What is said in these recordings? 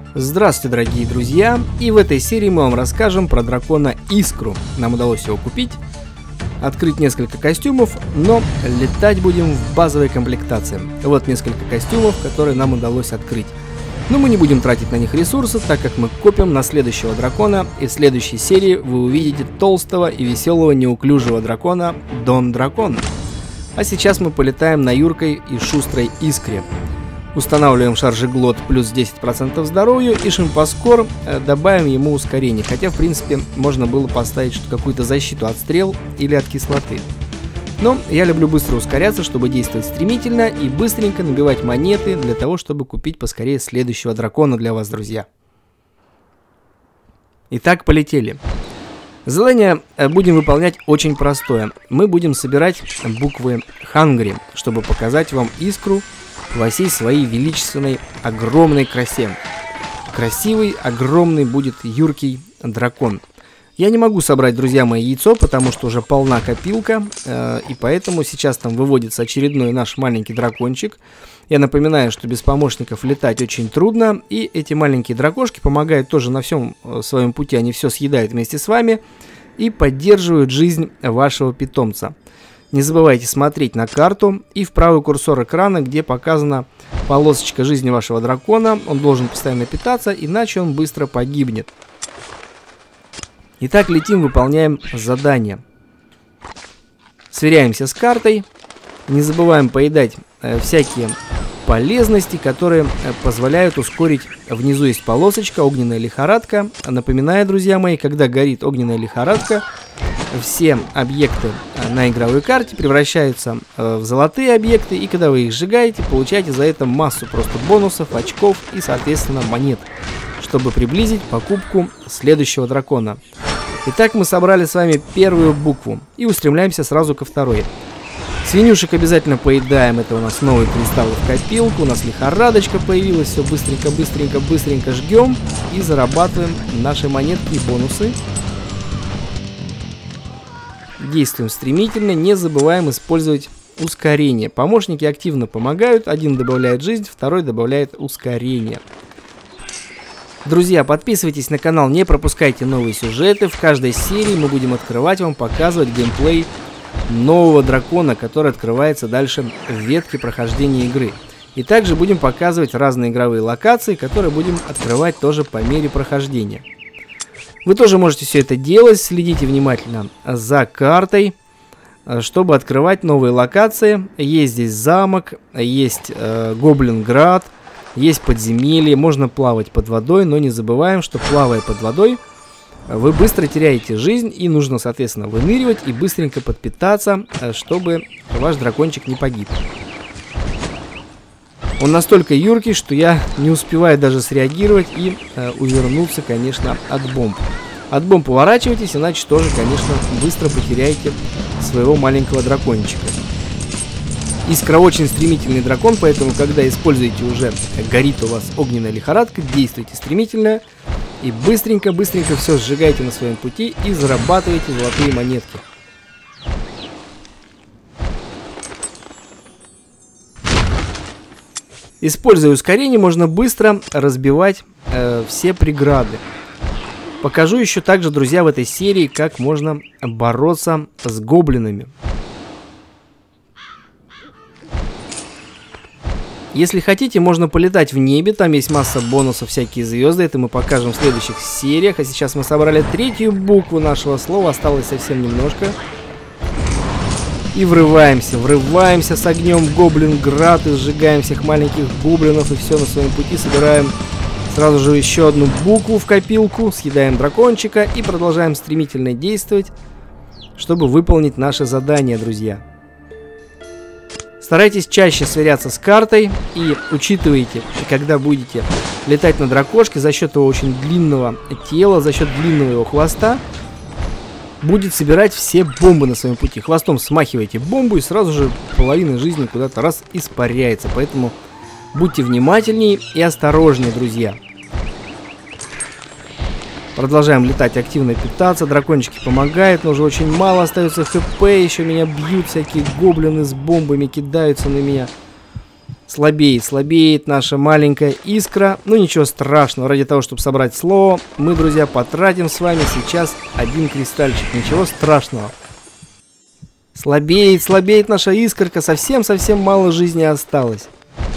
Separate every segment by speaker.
Speaker 1: Здравствуйте, дорогие друзья! И в этой серии мы вам расскажем про дракона Искру. Нам удалось его купить, открыть несколько костюмов, но летать будем в базовой комплектации. Вот несколько костюмов, которые нам удалось открыть. Но мы не будем тратить на них ресурсы, так как мы копим на следующего дракона, и в следующей серии вы увидите толстого и веселого неуклюжего дракона Дон Дракон. А сейчас мы полетаем на юркой и шустрой Искре. Устанавливаем шаржеглот плюс 10% здоровью и шимпоскор добавим ему ускорение. Хотя, в принципе, можно было поставить какую-то защиту от стрел или от кислоты. Но я люблю быстро ускоряться, чтобы действовать стремительно и быстренько набивать монеты для того, чтобы купить поскорее следующего дракона для вас, друзья. Итак, полетели. Задание будем выполнять очень простое. Мы будем собирать буквы Hungry, чтобы показать вам Искру во всей своей величественной огромной красе. Красивый, огромный будет юркий дракон. Я не могу собрать, друзья мои, яйцо, потому что уже полна копилка, и поэтому сейчас там выводится очередной наш маленький дракончик. Я напоминаю, что без помощников летать очень трудно, и эти маленькие дракошки помогают тоже на всем своем пути, они все съедают вместе с вами и поддерживают жизнь вашего питомца. Не забывайте смотреть на карту и в правый курсор экрана, где показана полосочка жизни вашего дракона. Он должен постоянно питаться, иначе он быстро погибнет. Итак, летим, выполняем задание. Сверяемся с картой. Не забываем поедать всякие полезности, которые позволяют ускорить. Внизу есть полосочка огненная лихорадка. Напоминаю, друзья мои, когда горит огненная лихорадка, все объекты на игровой карте превращаются в золотые объекты, и когда вы их сжигаете, получаете за это массу просто бонусов, очков и, соответственно, монет, чтобы приблизить покупку следующего дракона. Итак, мы собрали с вами первую букву и устремляемся сразу ко второй. Свинюшек обязательно поедаем, это у нас новые кристаллы в копилку, у нас лихорадочка появилась, все быстренько жгем и зарабатываем наши монетки и бонусы. Действуем стремительно, не забываем использовать ускорение. Помощники активно помогают, один добавляет жизнь, второй добавляет ускорение. Друзья, подписывайтесь на канал, не пропускайте новые сюжеты. В каждой серии мы будем открывать вам, показывать геймплей нового дракона, который открывается дальше в ветке прохождения игры. И также будем показывать разные игровые локации, которые будем открывать тоже по мере прохождения. Вы тоже можете все это делать, следите внимательно за картой, чтобы открывать новые локации. Есть здесь замок, есть Гоблинград, есть подземелье, можно плавать под водой, но не забываем, что плавая под водой, вы быстро теряете жизнь, и нужно, соответственно, выныривать и быстренько подпитаться, чтобы ваш дракончик не погиб. Он настолько юркий, что я не успеваю даже среагировать и увернуться, конечно, от бомб. От бомб уворачивайтесь, иначе тоже, конечно, быстро потеряете своего маленького дракончика. Искра очень стремительный дракон, поэтому, когда используете уже, горит у вас огненная лихорадка, действуйте стремительно и быстренько все сжигайте на своем пути и зарабатывайте золотые монетки. Используя ускорение, можно быстро разбивать все преграды. Покажу еще также, друзья, в этой серии, как можно бороться с гоблинами. Если хотите, можно полетать в небе, там есть масса бонусов, всякие звезды, это мы покажем в следующих сериях. А сейчас мы собрали третью букву нашего слова, осталось совсем немножко. И врываемся с огнем в Гоблинград и сжигаем всех маленьких гоблинов, и все на своем пути собираем сразу же еще одну букву в копилку, съедаем дракончика и продолжаем стремительно действовать, чтобы выполнить наше задание, друзья. Старайтесь чаще сверяться с картой и учитывайте, когда будете летать на дракошке, за счет его очень длинного тела, за счет длинного его хвоста, будет собирать все бомбы на своем пути. Хвостом смахиваете бомбу, и сразу же половина жизни куда-то раз испаряется. Поэтому будьте внимательнее и осторожнее, друзья. Продолжаем летать, активно питаться. Дракончики помогают, но уже очень мало остается хп. Еще меня бьют всякие гоблины с бомбами, кидаются на меня. слабеет наша маленькая искра. Ну ничего страшного, ради того, чтобы собрать слово, мы, друзья, потратим с вами сейчас один кристальчик. Ничего страшного. Слабеет наша искорка, совсем мало жизни осталось.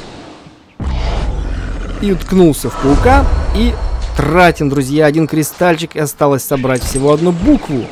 Speaker 1: И уткнулся в паука, и тратим, друзья, один кристальчик, и осталось собрать всего одну букву.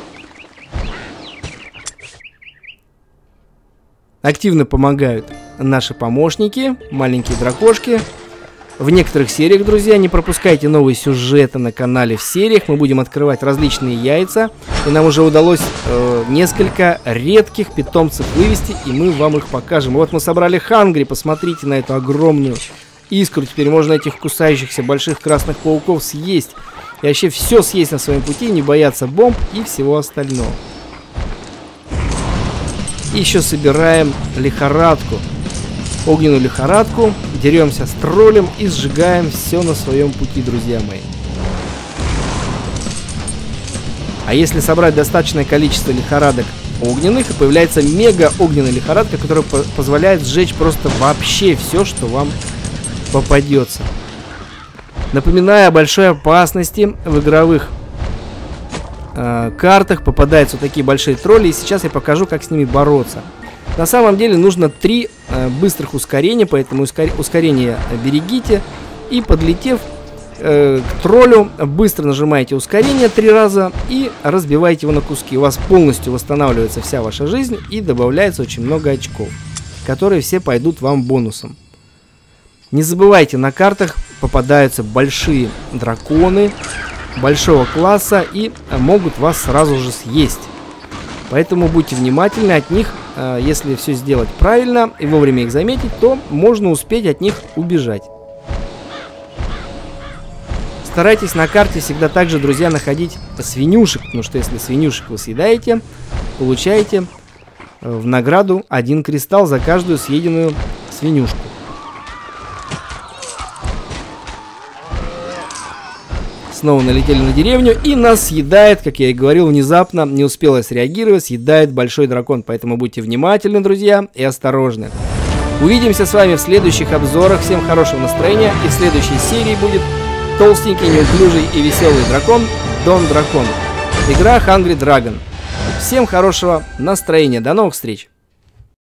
Speaker 1: Активно помогают наши помощники, маленькие дракошки. В некоторых сериях, друзья, не пропускайте новые сюжеты на канале в сериях. Мы будем открывать различные яйца. И нам уже удалось несколько редких питомцев вывести, и мы вам их покажем. Вот мы собрали Хангри, посмотрите на эту огромную искру. Теперь можно этих кусающихся больших красных пауков съесть. И вообще все съесть на своем пути, не бояться бомб и всего остального. И еще собираем лихорадку. Огненную лихорадку. Деремся с троллем и сжигаем все на своем пути, друзья мои. А если собрать достаточное количество лихорадок огненных, появляется мега огненная лихорадка, которая позволяет сжечь просто вообще все, что вам попадется. Напоминаю о большой опасности в игровых картах. Попадаются вот такие большие тролли, и сейчас я покажу, как с ними бороться. На самом деле нужно 3 быстрых ускорения, поэтому ускорение берегите. И подлетев к троллю, быстро нажимаете ускорение 3 раза и разбиваете его на куски. У вас полностью восстанавливается вся ваша жизнь и добавляется очень много очков, которые все пойдут вам бонусом. Не забывайте, на картах попадаются большие драконы большого класса и могут вас сразу же съесть. Поэтому будьте внимательны от них. Если все сделать правильно и вовремя их заметить, то можно успеть от них убежать. Старайтесь на карте всегда также, друзья, находить свинюшек, потому что если свинюшек вы съедаете, получаете в награду 1 кристалл за каждую съеденную свинюшку. Снова налетели на деревню, и нас съедает, как я и говорил, внезапно, не успела среагировать, съедает большой дракон. Поэтому будьте внимательны, друзья, и осторожны. Увидимся с вами в следующих обзорах. Всем хорошего настроения. И в следующей серии будет толстенький, неуклюжий и веселый дракон Дон Дракон. Игра Hungry Dragon. Всем хорошего настроения. До новых встреч.